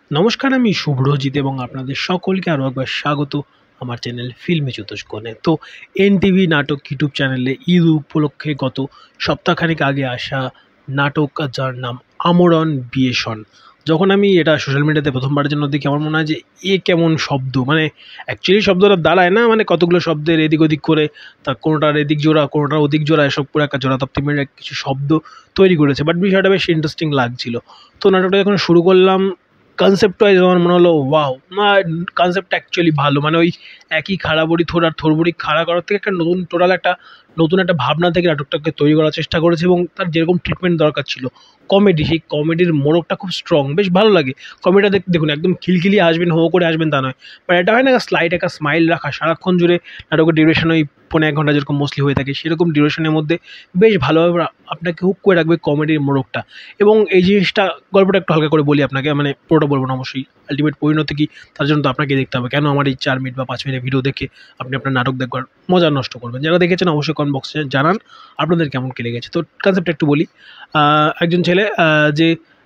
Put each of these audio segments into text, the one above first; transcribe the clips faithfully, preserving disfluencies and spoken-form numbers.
নমস্কার, আমি শুভ্রজিৎ এবং আপনাদের সকলকে আরও একবার স্বাগত আমার চ্যানেল ফিল্মি চতুষ্কোণে। তো এনটিভি নাটক ইউটিউব চ্যানেলে ঈদ উপলক্ষে গত সপ্তাহখানেক আগে আসা নাটক, যার নাম আমরণ বিয়েষণ। যখন আমি এটা সোশ্যাল মিডিয়াতে প্রথমবারের জন্য দেখি, আমার মনে হয় যে এ কেমন শব্দ, মানে অ্যাকচুয়ালি শব্দটা দাঁড়ায় না, মানে কতগুলো শব্দের এদিক ওদিক করে, তা কোনোটার এদিক জোড়া কোনোটার ওদিক জোড়া, এসব করে একটা জোড়া তপ্তি মেরে কিছু শব্দ তৈরি করেছে। বাট বিষয়টা বেশ ইন্টারেস্টিং লাগছিল। তো নাটকটা যখন শুরু করলাম, কনসেপ্ট ওয়াইজ আমার মনে হলো ওয়াও, না কনসেপ্টটা অ্যাকচুয়ালি ভালো। মানে ওই একই খাড়াবড়ি থোড় আর থোড়বড়ি খাড়া করার থেকে একটা নতুন টোটাল একটা নতুন একটা ভাবনা থেকে নাটকটাকে তৈরি করার চেষ্টা করেছে, এবং তার যেরকম ট্রিটমেন্ট দরকার ছিল কমেডি, সেই কমেডির মোড়কটা খুব স্ট্রং, বেশ ভালো লাগে। কমেডিটা দেখতে দেখুন, একদম খিলখিলিয়ে আসবেন, হো করে আসবেন তা নয়, বাট এটা হয় না স্লাইড একটা স্মাইল রাখা সারাক্ষণ জুড়ে। নাটকের ডিউরেশন ওই পনেরো এক ঘন্টা যেরকম মোস্টলি হয়ে থাকে, সেরকম ডিউরেশনের মধ্যে বেশ ভালোভাবে আপনাকে হুক করে রাখবে কমেডির মোড়কটা। এবং এই জিনিসটা, গল্পটা একটু হালকা করে বলি আপনাকে, মানে পুরোটা বলবো না অবশ্যই, আলটিমেট পরিণতি কি তার জন্য তো আপনাকে দেখতে হবে। কেন আমার এই চার মিনিট বা পাঁচ মিনিট ভিডিও দেখে আপনি আপনার নাটক দেখবার মজা নষ্ট করবেন? যারা দেখেছেন অবশ্যই কমেন্ট বক্সে জানান আপনাদের কেমন কে লেগেছে। তো কনসেপ্টটা একটু বলি। একজন ছেলে, যে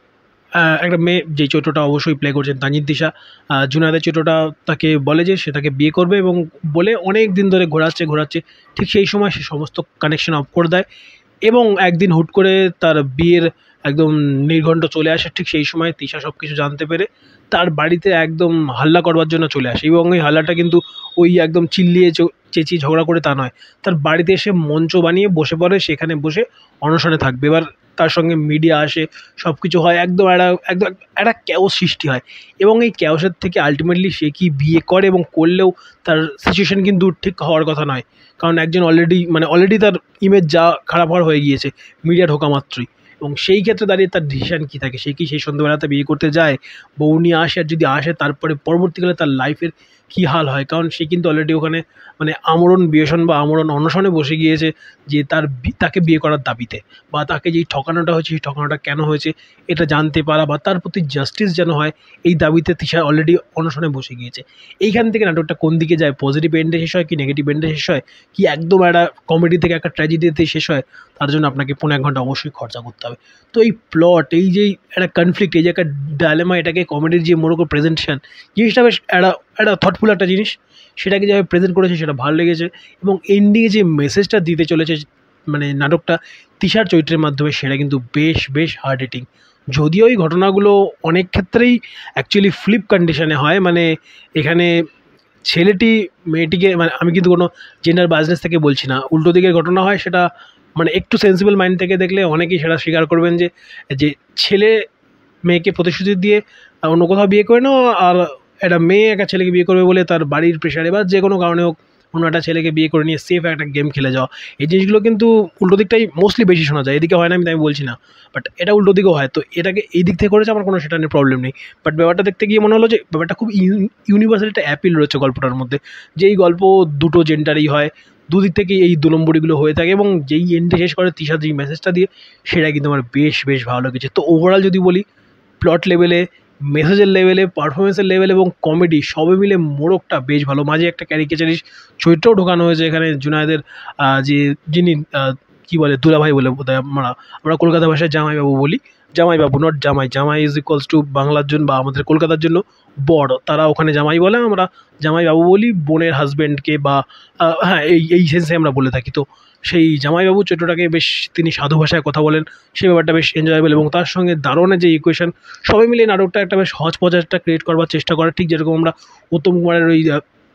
একটা মেয়ে, যে চরিত্রটা অবশ্যই প্লে করছেন তানজিদ তিশা, জুনায়েদের চরিত্রটা, তাকে বলে যে সে তাকে বিয়ে করবে, এবং বলে অনেক দিন ধরে ঘোরাচ্ছে ঘোরাচ্ছে ঠিক সেই সময় সে সমস্ত কানেকশন অফ করে দেয়, এবং একদিন হুট করে তার বিয়ের একদম নির্ঘণ্ট চলে আসে। ঠিক সেই সময় তিশা সব কিছু জানতে পেরে তার বাড়িতে একদম হাল্লা করবার জন্য চলে আসে, এবং ওই হাল্লাটা কিন্তু ওই একদম চিল্লিয়ে চেঁচিয়ে ঝগড়া করে তা নয়, তার বাড়িতে এসে মঞ্চ বানিয়ে বসে পড়ে, সেখানে বসে অনশনে থাকবে। এবার তার সঙ্গে মিডিয়া আসে, সব কিছু হয়, একদম একটা একদম একটা ক্যাওস সৃষ্টি হয়, এবং এই ক্যাওসের থেকে আলটিমেটলি সে কি বিয়ে করে, এবং করলেও তার সিচুয়েশন কিন্তু ঠিক হওয়ার কথা নয়, কারণ একজন অলরেডি মানে অলরেডি তার ইমেজ যা খারাপ হওয়ার হয়ে গিয়েছে মিডিয়া ঢোকা মাত্রই। এবং সেই ক্ষেত্রে দাঁড়িয়ে তার ডিসিশান কী থাকে, সে কি সেই সন্ধ্যাবেলাতে বিয়ে করতে যায়, বউ নিয়ে আসে, আর যদি আসে তারপরে পরবর্তীকালে তার লাইফের কী হাল হয়, কারণ সে কিন্তু অলরেডি ওখানে মানে আমরণ বিয়েষণ বা আমরণ অনশনে বসে গিয়েছে, যে তার তাকে বিয়ে করার দাবিতে, বা তাকে যেই ঠকানোটা হয়েছে সেই ঠকানোটা কেন হয়েছে এটা জানতে পারা, বা তার প্রতি জাস্টিস যেন হয় এই দাবিতে তিশা অলরেডি অনশনে বসে গিয়েছে। এইখান থেকে নাটকটা কোন দিকে যায়, পজিটিভ এন্ডে শেষ হয় কি নেগেটিভ এন্ডে শেষ হয়, কি একদম একটা কমেডি থেকে একটা ট্র্যাজেডিতে শেষ হয়, তার জন্য আপনাকে পনেরো এক ঘন্টা অবশ্যই খরচা করতে হবে। তো এই প্লট, এই যে একটা কনফ্লিক্ট, এই যে একটা ডায়লেমা, এটাকে কমেডির যে মোড়কো প্রেজেন্টেশন, জিনিসটা বেশ একটা একটা থটফুল একটা জিনিস, সেটাকে যেভাবে প্রেজেন্ট করেছে সেটা ভালো লেগেছে। এবং এন্ডিংয়ে যে মেসেজটা দিতে চলেছে মানে নাটকটা তিশার চরিত্রের মাধ্যমে, সেটা কিন্তু বেশ বেশ হার্ড হিটিং। যদিও এই ঘটনাগুলো অনেক ক্ষেত্রেই অ্যাকচুয়ালি ফ্লিপ কন্ডিশনে হয়, মানে এখানে ছেলেটি মেয়েটিকে, মানে আমি কিন্তু কোনো জেন্ডার বাজনেস থেকে বলছি না, উল্টো দিকের ঘটনা হয়, সেটা মানে একটু সেন্সিবল মাইন্ড থেকে দেখলে অনেকেই সেটা স্বীকার করবেন যে যে ছেলে মেয়েকে প্রতিশ্রুতি দিয়ে অন্য কোথাও বিয়ে করে নেওয়া, আর একটা মেয়ে একটা ছেলেকে বিয়ে করবে বলে তার বাড়ির প্রেশারে বা যে কোনো কারণে হোক অন্য একটা ছেলেকে বিয়ে করে নিয়ে সেফ একটা গেম খেলে যাওয়া, এই জিনিসগুলো কিন্তু উল্টো দিকটাই মোস্টলি বেশি শোনা যায়। এদিকে হয় না আমি তাই বলছি না, বাট এটা উল্টো দিকেও হয়। তো এটাকে এই দিক থেকে করেছে, আমার কোনো সেটা নিয়ে প্রবলেম নেই। বাট ব্যাপারটা দেখতে গিয়ে মনে হলো যে ব্যাপারটা খুব ইউনিভার্সাল একটা অ্যাপিল রয়েছে গল্পটার মধ্যে, যে এই গল্প দুটো জেন্ডারই হয়, দুদিক থেকেই এই দু নম্বরগুলো হয়ে থাকে, এবং যেই এন্ডে শেষ করে তিশা যেই মেসেজটা দিয়ে, সেটা কিন্তু আমার বেশ বেশ ভালো লেগেছে। তো ওভারঅল যদি বলি, প্লট লেভেলে, মেসেজের লেভেলে, পারফরমেন্সের লেভেলে এবং কমেডি সবে মিলে মোড়কটা বেশ ভালো। মাঝে একটা ক্যারিকেচারিস চরিত্রও ঢোকানো হয়েছে এখানে, জুনায়েদের যে যিনি কী বলে দুলাভাই বলে বোধহয় আমরা আমরা কলকাতা ভাষায় জামাইবাবু বলি, জামাইবাবু নট জামাই, জামাই ইজ ইকুয়ালস টু বাংলার জন্য বা আমাদের কলকাতার জন্য বড়, তারা ওখানে জামাই বলে, আমরা জামাইবাবু বলি বোনের হাজব্যান্ডকে, বা হ্যাঁ এই এই সেন্সে আমরা বলে থাকি। তো সেই জামাইবাবু চরিত্রটাকে বেশ, তিনি সাধু ভাষায় কথা বলেন, সেই ব্যাপারটা বেশ এনজয়েবল, এবং তার সঙ্গে দারুণের যে ইকুয়েশন, সবাই মিলে নাটকটা একটা বেশ হজপজারটা ক্রিয়েট করবার চেষ্টা করে, ঠিক যেরকম আমরা উত্তম কুমারের ওই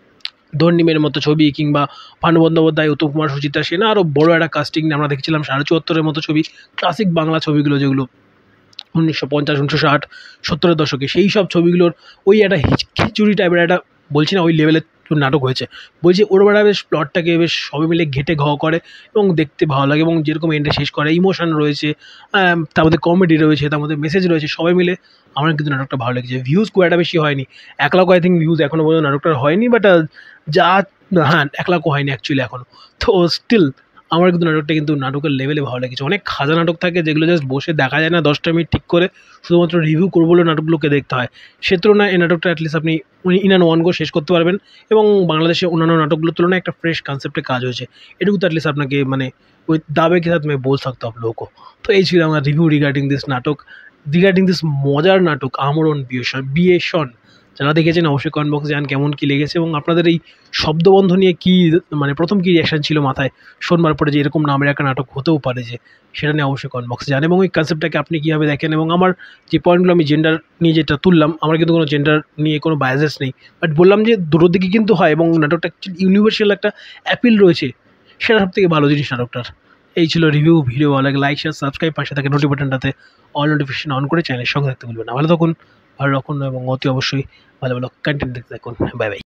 ধর্নিমের মতো ছবি, কিংবা ভানু বন্দ্যোপাধ্যায়, উত্তম কুমার, সুচিত্রা সেন, আরও বড়ো একটা কাস্টিং আমরা দেখেছিলাম সাড়ে চুয়াত্তরের মতো ছবি, ক্লাসিক বাংলা ছবিগুলো যেগুলো উনিশশো পঞ্চাশ উনিশশো ষাট সত্তরের দশকে, সেই সব ছবিগুলোর ওই একটা খিচুড়ি টাইপের একটা, বলছি না ওই লেভেলের নাটক হয়েছে, বলছি ওর বেড়া বেশ প্লটটাকে বেশ সবাই মিলে ঘেটে ঘ করে, এবং দেখতে ভালো লাগে, এবং যেরকম এন্ডে শেষ করে, ইমোশন রয়েছে, তার মধ্যে কমেডি রয়েছে, তার মধ্যে মেসেজ রয়েছে, সবাই মিলে আমার কিন্তু নাটকটা ভালো লেগেছে। ভিউজ খুব একটা বেশি হয়নি, এক লাখ আই থিঙ্ক ভিউজ এখনও পর্যন্ত নাটকটার হয়নি, বাট যা, হ্যাঁ এক লাখও হয়নি অ্যাকচুয়ালি এখনও। তো স্টিল আমার কিন্তু নাটকটা কিন্তু নাটকের লেভেলে ভালো লেগেছে। অনেক খাজা নাটক থাকে যেগুলো জাস্ট বসে দেখা যায় না দশটা মিনিট ঠিক করে, শুধুমাত্র রিভিউ করবো বলে নাটকগুলোকে দেখতে হয়। সে তুলনায় এই নাটকটা অ্যাটলিস্ট আপনি ইন অ্যান্ড ওয়ান গো শেষ করতে পারবেন, এবং বাংলাদেশে অন্যান্য নাটকগুলোর তুলনায় একটা ফ্রেশ কনসেপ্টে কাজ হয়েছে, এটুকু তো অ্যাটলিস্ট আপনাকে মানে ওই দাবে के साथ मैं बोल सकता हूँ आप लोगों को। तो এই ছিল আমার রিভিউ রিগার্ডিং দিস নাটক। রিগার্ডিং দিস মজার নাটক আমরণ বিয়েশন বিয়েশন যারা দেখেছেন অবশ্যই কমেন্ট বক্সে জানান কেমন কী লেগেছে এবং আপনাদের এই শব্দবন্ধ নিয়ে কী মানে প্রথম কী রিয়াকশান ছিল মাথায় শোনবার পরে যে এরকম নামের একটা নাটক হতেও পারে যে সেটা নিয়ে অবশ্যই কমেন্ট বক্সে জানান এবং ওই কনসেপ্টটাকে আপনি কীভাবে দেখেন এবং আমার যে পয়েন্টগুলো আমি জেন্ডার নিয়ে যেটা তুললাম আমার কিন্তু কোনো জেন্ডার নিয়ে কোনো বায়াসেস নেই, বাট বললাম যে দুটোর দিকে কিন্তু হয় এবং নাটকটা ইউনিভার্সাল একটা অ্যাপিল রয়েছে, সেটা সব থেকে ভালো জিনিস নাটকটার। এই ছিল রিভিউ। ভিডিও ভালো লাগে লাইক শেয়ার সাবস্ক্রাইব, পাশে থাকে নোটি বাটনটাতে অল নোটিফিকেশন অন করে চ্যানেলের সঙ্গে থাকতে ভুলবেন না। ভালো থাকুন, ভালো রাখুন এবং অতি অবশ্যই ভালো ভালো কন্টেন্ট দেখতে থাকুন। Bye by.